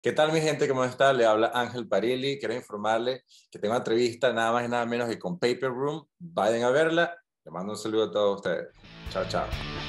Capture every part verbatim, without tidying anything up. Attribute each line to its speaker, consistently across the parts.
Speaker 1: ¿Qué tal, mi gente? ¿Cómo está? Le habla Ángel Parilli. Quiero informarle que tengo una entrevista nada más y nada menos que con Paper Room. Vayan a verla. Le mando un saludo a todos ustedes. Chao, chao.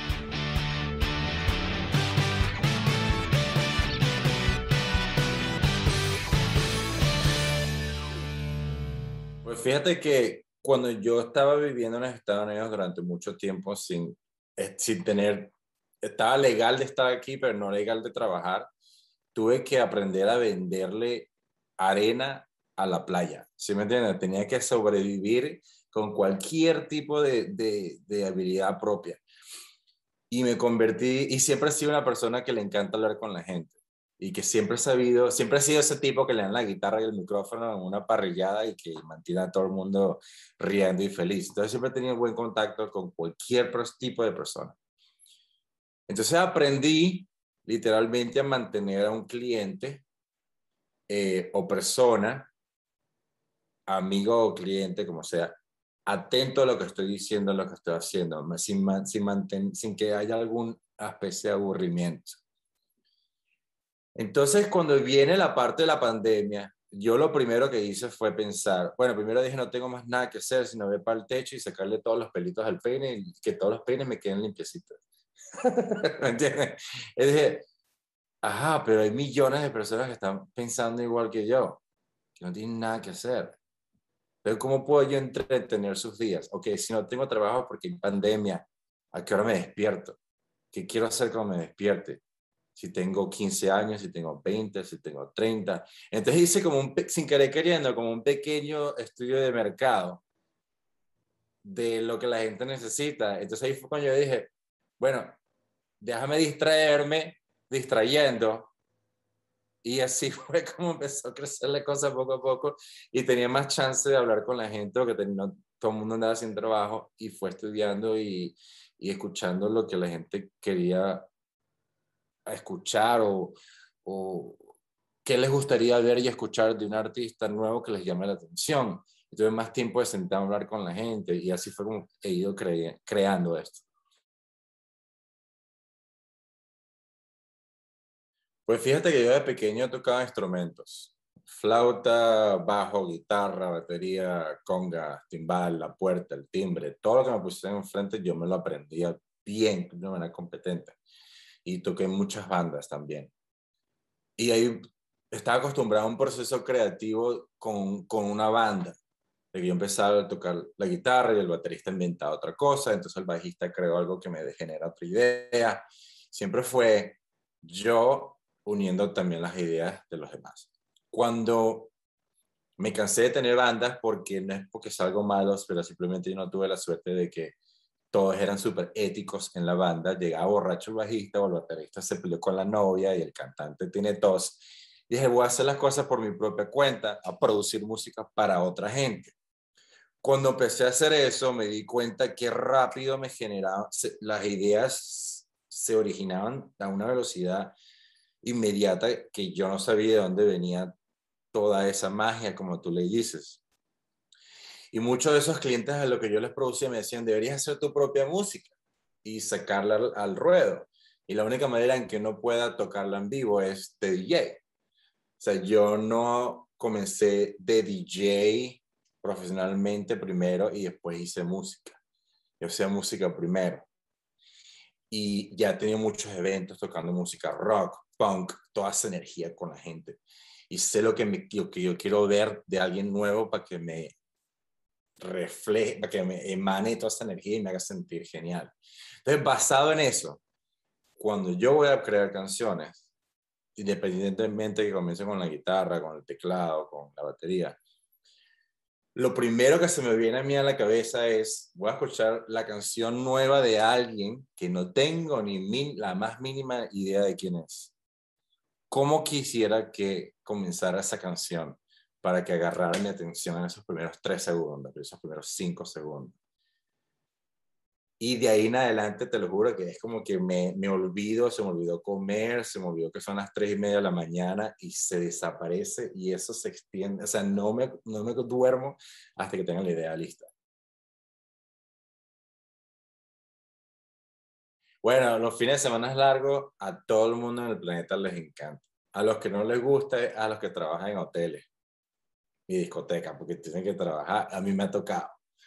Speaker 1: Pues fíjate que cuando yo estaba viviendo en los Estados Unidos durante mucho tiempo sin, eh, sin tener, estaba legal de estar aquí, pero no legal de trabajar, tuve que aprender a venderle arena a la playa. ¿Sí me entiendes? Tenía que sobrevivir con cualquier tipo de, de, de habilidad propia. Y me convertí, y siempre he sido una persona que le encanta hablar con la gente. Y que siempre he sabido, siempre he sido ese tipo que le dan la guitarra y el micrófono en una parrillada y que mantiene a todo el mundo riendo y feliz. Entonces siempre he tenido buen contacto con cualquier tipo de persona. Entonces aprendí literalmente a mantener a un cliente eh, o persona, amigo o cliente, como sea, atento a lo que estoy diciendo, a lo que estoy haciendo, sin, sin, manten, sin que haya alguna especie de aburrimiento. Entonces, cuando viene la parte de la pandemia, yo lo primero que hice fue pensar, bueno, primero dije, no tengo más nada que hacer, sino ver para el techo y sacarle todos los pelitos al peine y que todos los peines me queden limpiecitos. ¿Me entiendes? Y dije, ajá, pero hay millones de personas que están pensando igual que yo, que no tienen nada que hacer. Pero ¿cómo puedo yo entretener sus días? Ok, si no tengo trabajo porque hay pandemia, ¿a qué hora me despierto? ¿Qué quiero hacer cuando me despierte? Si tengo quince años, si tengo veinte, si tengo treinta. Entonces hice como un, sin querer queriendo, como un pequeño estudio de mercado de lo que la gente necesita. Entonces ahí fue cuando yo dije, bueno, déjame distraerme, distrayendo. Y así fue como empezó a crecer la cosa poco a poco y tenía más chance de hablar con la gente porque tenía, no, todo el mundo andaba sin trabajo y fue estudiando y, y escuchando lo que la gente quería escuchar o, o qué les gustaría ver y escuchar de un artista nuevo que les llame la atención. Y tuve más tiempo de sentar a hablar con la gente y así fue como he ido cre creando esto. Pues fíjate que yo de pequeño tocaba instrumentos, flauta, bajo, guitarra, batería, conga, timbal, la puerta, el timbre, todo lo que me pusieron enfrente yo me lo aprendía bien, de una manera competente. Y toqué en muchas bandas también. Y ahí estaba acostumbrado a un proceso creativo con, con una banda. De que yo empezaba a tocar la guitarra y el baterista inventaba otra cosa, entonces el bajista creó algo que me genera otra idea. Siempre fue yo uniendo también las ideas de los demás. Cuando me cansé de tener bandas, porque no es porque es algo malo, pero simplemente yo no tuve la suerte de que todos eran súper éticos en la banda, llegaba borracho el bajista o el baterista se peleó con la novia y el cantante tiene tos. Y dije, voy a hacer las cosas por mi propia cuenta, a producir música para otra gente. Cuando empecé a hacer eso, me di cuenta que rápido me generaban, las ideas se originaban a una velocidad inmediata que yo no sabía de dónde venía toda esa magia, como tú le dices. Y muchos de esos clientes a lo que yo les producía me decían, deberías hacer tu propia música y sacarla al, al ruedo. Y la única manera en que no pueda tocarla en vivo es de D J. O sea, yo no comencé de D J profesionalmente primero y después hice música. Yo hacía música primero. Y ya he tenido muchos eventos tocando música rock, punk, toda esa energía con la gente. Y sé lo que, me, lo que yo quiero ver de alguien nuevo para que me refleje, para que me emane toda esa energía y me haga sentir genial. Entonces, basado en eso, cuando yo voy a crear canciones, independientemente que comience con la guitarra, con el teclado, con la batería, lo primero que se me viene a mí a la cabeza es, voy a escuchar la canción nueva de alguien que no tengo ni min, la más mínima idea de quién es. ¿Cómo quisiera que comenzara esa canción para que agarrara mi atención en esos primeros tres segundos, esos primeros cinco segundos? Y de ahí en adelante, te lo juro que es como que me, me olvido, se me olvidó comer, se me olvidó que son las tres y media de la mañana y se desaparece y eso se extiende. O sea, no me, no me duermo hasta que tenga la idea lista. Bueno, los fines de semana largos a todo el mundo en el planeta les encanta. A los que no les gusta es a los que trabajan en hoteles y discotecas, porque tienen que trabajar. A mí me ha tocado.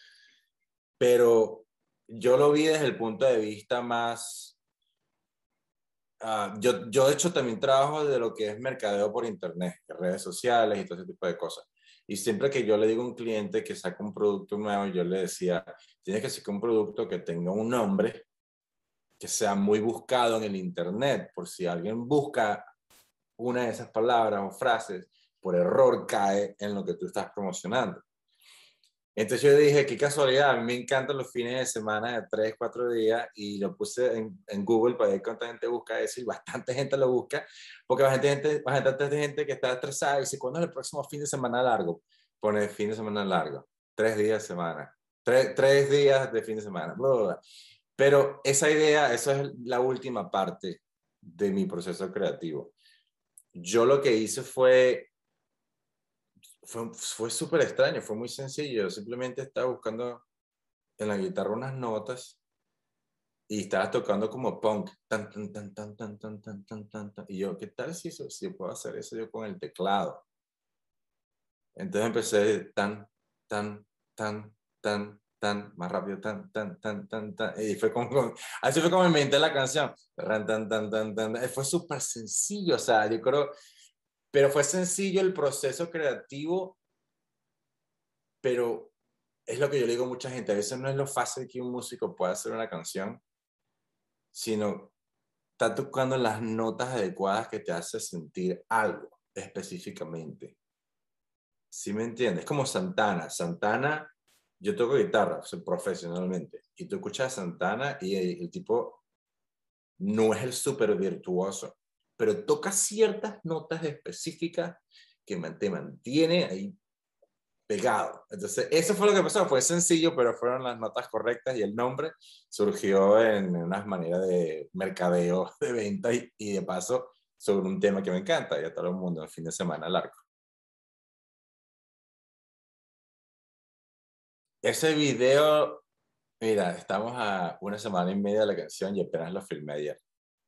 Speaker 1: Pero yo lo vi desde el punto de vista más... Uh, yo, yo, de hecho, también trabajo de lo que es mercadeo por internet, redes sociales y todo ese tipo de cosas. Y siempre que yo le digo a un cliente que saca un producto nuevo, yo le decía, tienes que sacar un producto que tenga un nombre, que sea muy buscado en el internet, por si alguien busca una de esas palabras o frases, por error cae en lo que tú estás promocionando. Entonces yo dije, qué casualidad, a mí me encantan los fines de semana de tres, cuatro días y lo puse en, en Google para ver cuánta gente busca eso y bastante gente lo busca, porque bastante gente, bastante gente que está estresada y dice, ¿cuándo es el próximo fin de semana largo? Pone fin de semana largo, tres días de semana, tres, tres días de fin de semana, bla, bla, bla. Pero esa idea, esa es la última parte de mi proceso creativo. Yo lo que hice fue fue, fue súper extraño, fue muy sencillo. Simplemente estaba buscando en la guitarra unas notas y estaba tocando como punk. Tan, tan, tan, tan, tan, tan, tan, tan, tan, tan. Y yo, ¿qué tal si, eso, si puedo hacer eso yo con el teclado? Entonces empecé tan, tan, tan, tan, tan, más rápido, tan, tan, tan, tan, tan. Y fue como, así fue como me inventé la canción. Tan, tan, tan, tan, tan. Fue súper sencillo, o sea, yo creo, pero fue sencillo el proceso creativo, pero es lo que yo le digo a mucha gente, a veces no es lo fácil que un músico pueda hacer una canción, sino está tocando las notas adecuadas que te hace sentir algo específicamente. ¿Sí me entiendes? Es como Santana. Santana, yo toco guitarra profesionalmente, y tú escuchas a Santana y el, el tipo no es el súper virtuoso, pero toca ciertas notas específicas que te mantiene ahí pegado. Entonces, eso fue lo que pasó. Fue sencillo, pero fueron las notas correctas y el nombre surgió en unas maneras de mercadeo, de venta y, y de paso sobre un tema que me encanta y a todo el mundo, el fin de semana largo. Ese video, mira, estamos a una semana y media de la canción y apenas lo filmé ayer.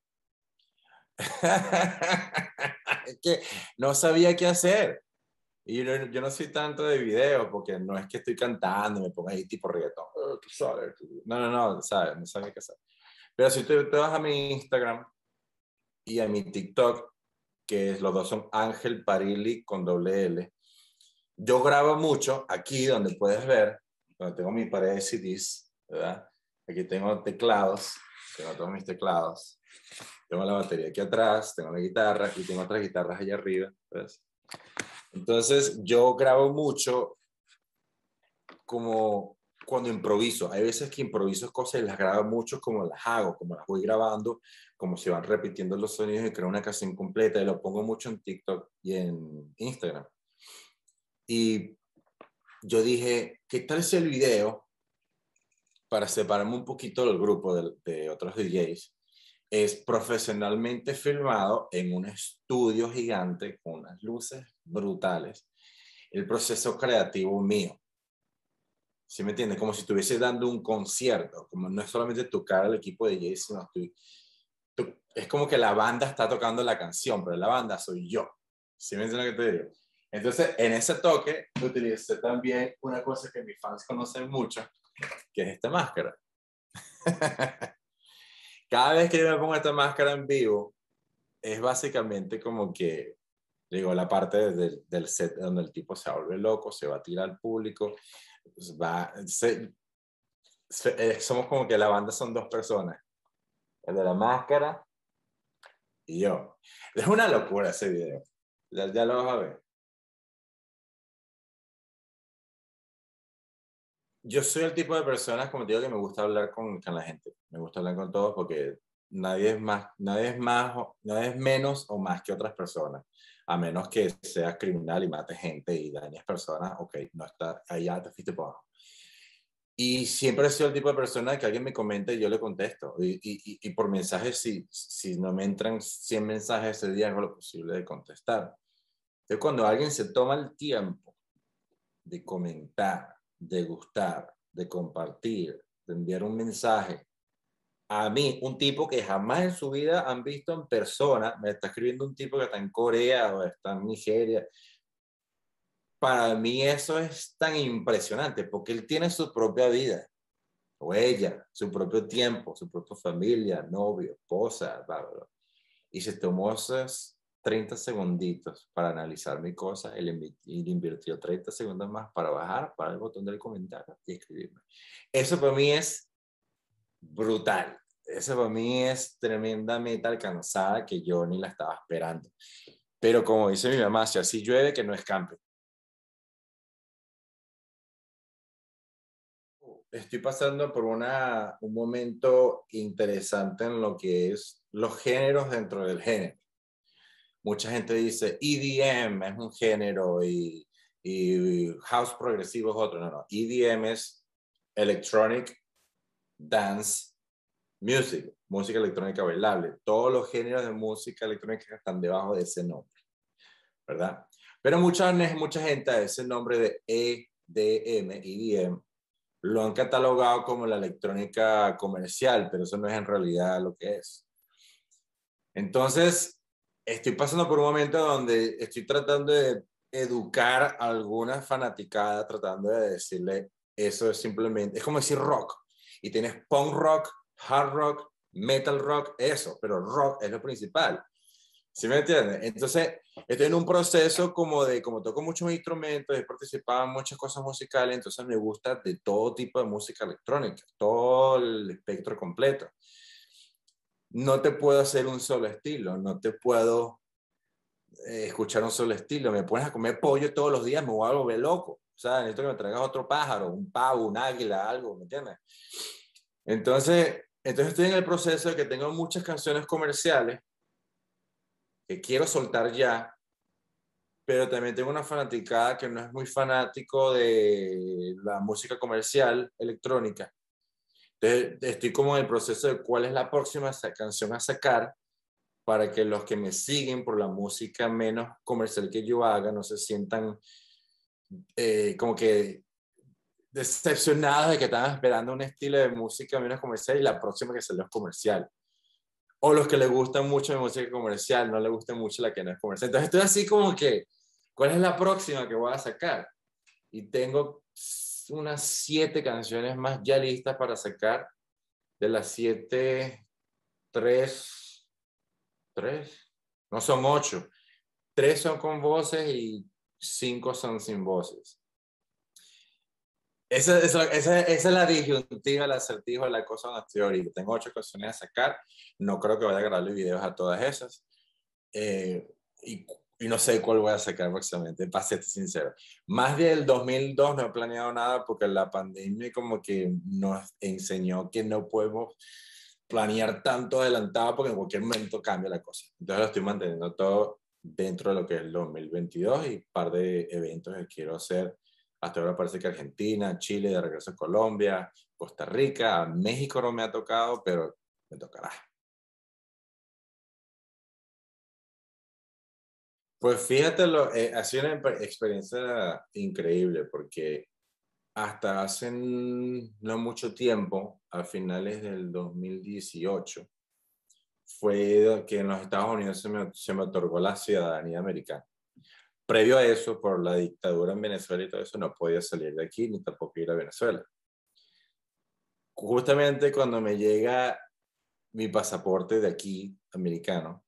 Speaker 1: Es que no sabía qué hacer. Y yo, yo no soy tanto de video, porque no es que estoy cantando y me pongo ahí tipo reggaetón. Oh, tú sabes. No, no, no, sabes, no sabes qué hacer. Pero si tú te vas a mi Instagram y a mi TikTok, que los dos son Ángel Parili con doble L, yo grabo mucho aquí donde puedes ver, donde tengo mi pared de C Ds, ¿verdad? Aquí tengo teclados, tengo todos mis teclados, tengo la batería aquí atrás, tengo la guitarra y tengo otras guitarras allá arriba, ¿ves? Entonces yo grabo mucho como cuando improviso. Hay veces que improviso cosas y las grabo mucho como las hago, como las voy grabando, como se van repitiendo los sonidos y creo una canción completa y lo pongo mucho en TikTok y en Instagram. Y yo dije, ¿qué tal si el video, para separarme un poquito del grupo de, de otros D Js, es profesionalmente filmado en un estudio gigante con unas luces brutales, el proceso creativo mío? ¿Sí me entiendes? Como si estuviese dando un concierto, como no es solamente tocar al equipo de D Js, sino estoy, tú, es como que la banda está tocando la canción, pero la banda soy yo. ¿Sí me entiendes lo que te digo? Entonces, en ese toque, utilicé también una cosa que mis fans conocen mucho, que es esta máscara. Cada vez que yo me pongo esta máscara en vivo, es básicamente como que, digo, la parte de, del set donde el tipo se vuelve loco, se va a tirar al público, pues va, se, se, somos como que la banda son dos personas, el de la máscara y yo. Es una locura ese video, ya, ya lo vas a ver. Yo soy el tipo de personas, como te digo, que me gusta hablar con, con la gente, me gusta hablar con todos porque nadie es más, nadie es más, nadie es menos o más que otras personas, a menos que seas criminal y mates gente y dañes personas, ok, no está, ahí ya te fuiste por abajo. Y siempre he sido el tipo de persona que alguien me comenta y yo le contesto. Y, y, y por mensajes, si, si no me entran cien mensajes ese día, hago lo posible de contestar. Entonces, cuando alguien se toma el tiempo de comentar, de gustar, de compartir, de enviar un mensaje, A mí, un tipo que jamás en su vida han visto en persona, me está escribiendo un tipo que está en Corea o está en Nigeria. Para mí eso es tan impresionante porque él tiene su propia vida, o ella, su propio tiempo, su propia familia, novio, esposa, bla, bla, bla. Y se tomó esos treinta segunditos para analizar mi cosa, él invi- invirtió treinta segundos más para bajar, para el botón del comentario y escribirme. Eso para mí es brutal. Eso para mí es tremendamente alcanzada que yo ni la estaba esperando. Pero como dice mi mamá, si así llueve, que no escampe. Estoy pasando por una, un momento interesante en lo que es los géneros dentro del género. Mucha gente dice E D M es un género y, y house progresivo es otro. No, no. E D M es Electronic Dance Music, música electrónica bailable. Todos los géneros de música electrónica están debajo de ese nombre, ¿verdad? Pero mucha, mucha gente a ese nombre de E D M, E D M, lo han catalogado como la electrónica comercial, pero eso no es en realidad lo que es. Entonces, estoy pasando por un momento donde estoy tratando de educar a alguna fanaticada, tratando de decirle, eso es simplemente, es como decir rock, y tienes punk rock, hard rock, metal rock, eso, pero rock es lo principal. ¿Sí me entiendes? Entonces, estoy en un proceso como de, como toco muchos instrumentos, he participado en muchas cosas musicales, entonces me gusta de todo tipo de música electrónica, todo el espectro completo. No te puedo hacer un solo estilo, no te puedo eh, escuchar un solo estilo. Me pones a comer pollo todos los días, me voy a volver loco. O sea, necesito que me traigas otro pájaro, un pavo, un águila, algo, ¿me entiendes? Entonces, entonces estoy en el proceso de que tengo muchas canciones comerciales que quiero soltar ya, pero también tengo una fanaticada que no es muy fanático de la música comercial electrónica. Entonces, estoy como en el proceso de cuál es la próxima canción a sacar para que los que me siguen por la música menos comercial que yo haga no se sientan eh, como que decepcionados de que estaban esperando un estilo de música menos comercial y la próxima que salió es comercial. O los que les gusta mucho la música comercial, no les gusta mucho la que no es comercial. Entonces estoy así como que, ¿cuál es la próxima que voy a sacar? Y tengo unas siete canciones más ya listas para sacar. De las siete, tres, tres, no son ocho. Tres son con voces y cinco son sin voces. Esa, esa, esa, esa es la disyuntiva, el acertijo, la cosa donde estoy ahorita. Tengo ocho canciones a sacar. No creo que vaya a grabarle videos a todas esas. Eh, y, y no sé cuál voy a sacar próximamente, para serte sincero. Más del dos mil dos no he planeado nada porque la pandemia como que nos enseñó que no podemos planear tanto adelantado porque en cualquier momento cambia la cosa. Entonces lo estoy manteniendo todo dentro de lo que es el dos mil veintidós y un par de eventos que quiero hacer. Hasta ahora parece que Argentina, Chile, de regreso a Colombia, Costa Rica, México no me ha tocado, pero me tocará. Pues fíjate, lo, eh, ha sido una experiencia increíble porque hasta hace no mucho tiempo, a finales del dos mil dieciocho, fue que en los Estados Unidos se me, se me otorgó la ciudadanía americana. Previo a eso, por la dictadura en Venezuela y todo eso, no podía salir de aquí ni tampoco ir a Venezuela. Justamente cuando me llega mi pasaporte de aquí, americano,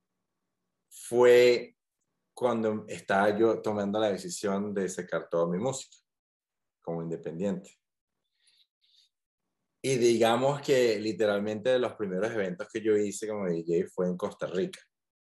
Speaker 1: fue cuando estaba yo tomando la decisión de sacar toda mi música como independiente. Y digamos que literalmente los primeros eventos que yo hice como D J fue en Costa Rica.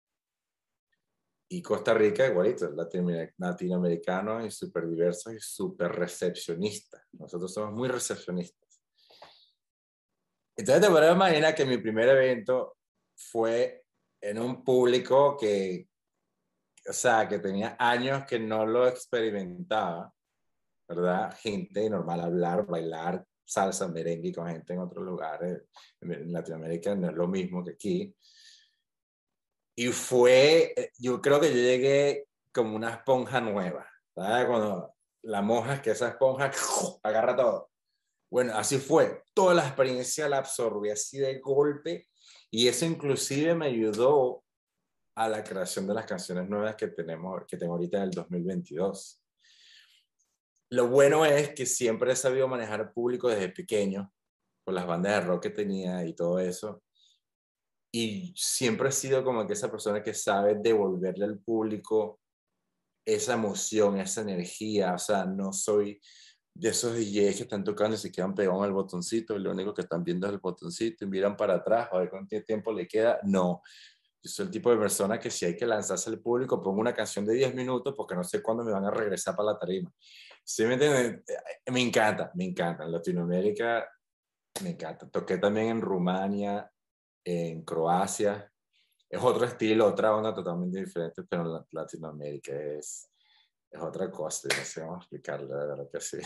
Speaker 1: Y Costa Rica, igualito, latinoamericano y súper diverso y súper recepcionista. Nosotros somos muy recepcionistas. Entonces te puedes imaginar que mi primer evento fue en un público que, o sea, que tenía años que no lo experimentaba, ¿verdad? Gente normal, hablar, bailar salsa, merengue con gente en otros lugares. En Latinoamérica no es lo mismo que aquí. Y fue, yo creo que yo llegué como una esponja nueva, ¿sabes? Cuando la moja, que esa esponja agarra todo. Bueno, así fue. Toda la experiencia la absorbí así de golpe y eso inclusive me ayudó a la creación de las canciones nuevas que tenemos, que tengo ahorita en el dos mil veintidós. Lo bueno es que siempre he sabido manejar el público desde pequeño, con las bandas de rock que tenía y todo eso. Y siempre he sido como que esa persona que sabe devolverle al público esa emoción, esa energía. O sea, no soy de esos D Js que están tocando y se quedan pegados en el botoncito y lo único que están viendo es el botoncito y miran para atrás a ver cuánto tiempo le queda. No, yo soy el tipo de persona que si hay que lanzarse al público, pongo una canción de diez minutos porque no sé cuándo me van a regresar para la tarima. ¿Sí me entienden? Me encanta, me encanta. En Latinoamérica me encanta. Toqué también en Rumania, en Croacia. Es otro estilo, otra onda totalmente diferente, pero en Latinoamérica es, es otra cosa. No sé cómo explicarlo, de verdad que sí.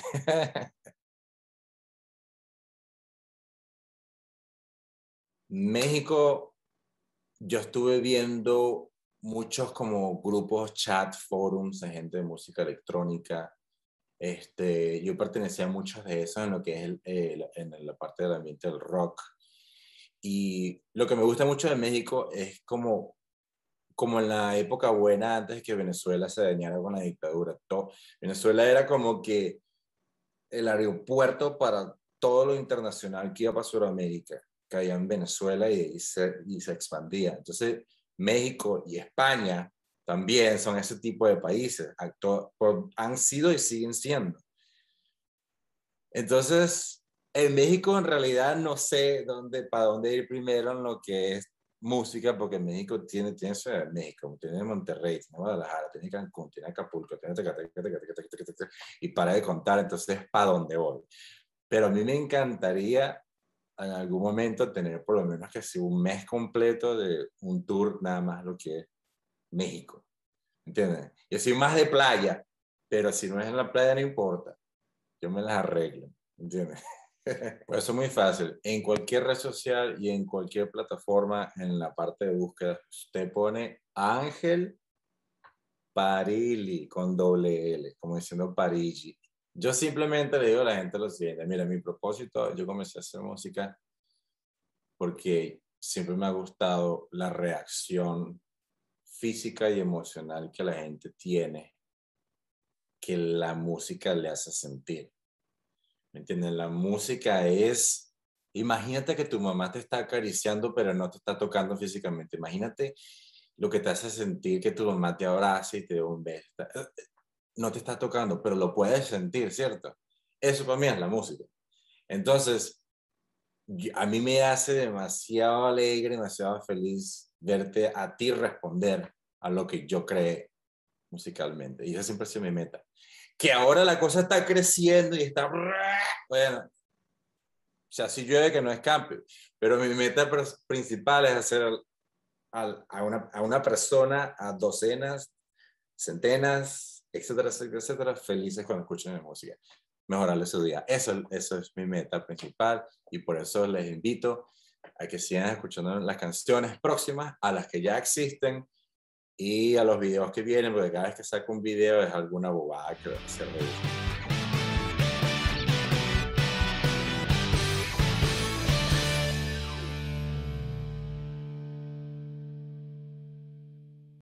Speaker 1: México, yo estuve viendo muchos como grupos, chat, forums de gente de música electrónica. Este, yo pertenecía a muchos de esos en lo que es el, el, en la parte del ambiente del rock. Y lo que me gusta mucho de México es como, como en la época buena antes de que Venezuela se dañara con la dictadura. Todo, Venezuela era como que el aeropuerto para todo lo internacional que iba para Sudamérica, caía en Venezuela y, y, se, y se expandía. Entonces, México y España también son ese tipo de países, acto, por, han sido y siguen siendo. Entonces, en México en realidad no sé dónde, para dónde ir primero en lo que es música, porque México tiene, tiene Ciudad de México, tiene Monterrey, tiene Guadalajara, tiene Cancún, tiene Acapulco, tiene Tecate, y para de contar, entonces, ¿para dónde voy? Pero a mí me encantaría en algún momento tener por lo menos que sea un mes completo de un tour nada más lo que es México, ¿entiendes? Yo soy más de playa, pero si no es en la playa no importa, yo me las arreglo, ¿entiendes? Pues eso es muy fácil. En cualquier red social y en cualquier plataforma, en la parte de búsqueda, usted pone Ángel Parili con doble L, como diciendo Parigi. Yo simplemente le digo a la gente lo siguiente: mira, mi propósito, yo comencé a hacer música porque siempre me ha gustado la reacción física y emocional que la gente tiene, que la música le hace sentir. ¿Me entienden? La música es, imagínate que tu mamá te está acariciando, pero no te está tocando físicamente. Imagínate lo que te hace sentir que tu mamá te abraza y te da un beso. No te está tocando, pero lo puedes sentir, ¿cierto? Eso para mí es la música. Entonces, a mí me hace demasiado alegre, demasiado feliz verte a ti responder a lo que yo creé musicalmente. Y esa siempre ha sido mi meta. Que ahora la cosa está creciendo y está... Bueno, o sea, si llueve que no escampe. Pero mi meta principal es hacer a, a, una, a una persona, a docenas, centenas, etcétera, etcétera, etcétera, felices cuando escuchen mi música. Mejorarle su día. Eso, eso es mi meta principal y por eso les invito a que sigan escuchando las canciones próximas, a las que ya existen y a los videos que vienen, porque cada vez que saco un video es alguna bobada que va a ser reír.